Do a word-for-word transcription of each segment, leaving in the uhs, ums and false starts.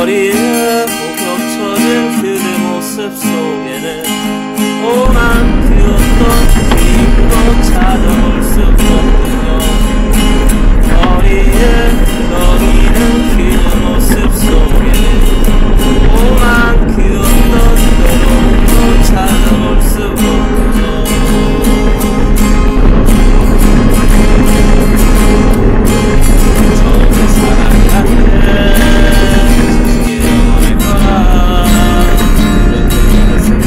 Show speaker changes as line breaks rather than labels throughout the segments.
거리에 겹쳐진 그대 모습 속에는 오만 그 어떤 힘도 찾아볼 수 없군요. 거리에 흘러리는 그대 모습 속에는 오만 그 어떤 외로움도 찾아볼 수 없군요. 처음에 사랑할 때 지키려 할 거라 그런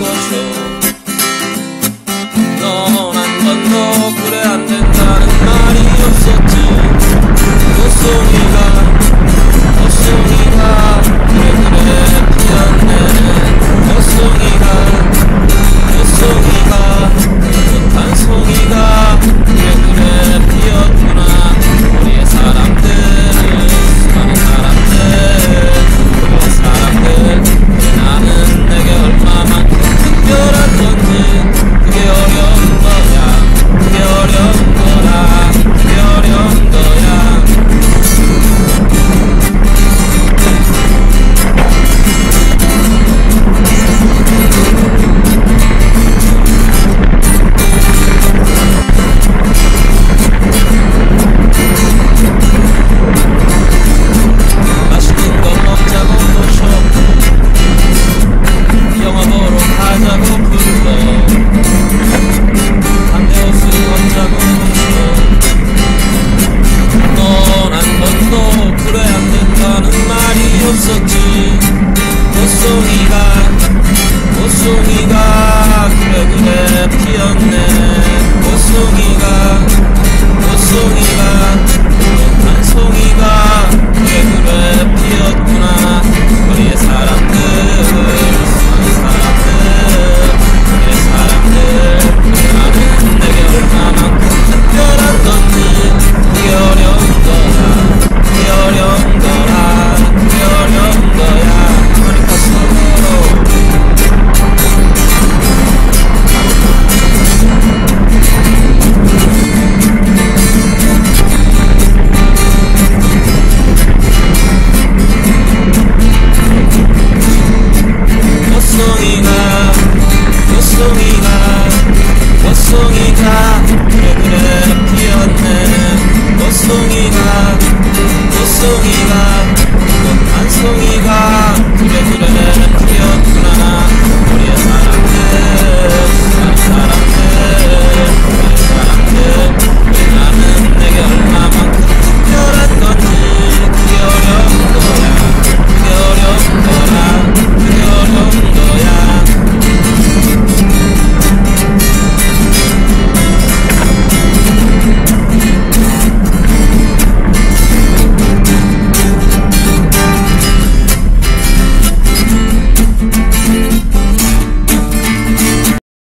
것이오. 넌 한 번도 그래 안 된다는 말이 없었지. 꽃송이가 꽃송이가 그래 그래 피었네. 꽃송이가 꽃송이가 못한 송이가 그래 그래 피었구나. 우리의 사람들 수많은 사람들 우리의 사람들 나는 내게 얼마만큼 특별한 건지 그게 어려운 거야. 그게 어려운 거라. 그게 어려운 거야. 맛있는 거 먹자고 도쇼. 영화 보러 가자고 불러. 담배 옷을 벗자고 도쇼. 넌 한 번도 그래 안 된다는 말이 없었지. 꽃송이가 꽃송이가 그래 그래 피었네. 꽃송이가 꽃송이가 못한 송이가 그래 그래 피었구나. 우리의 사람들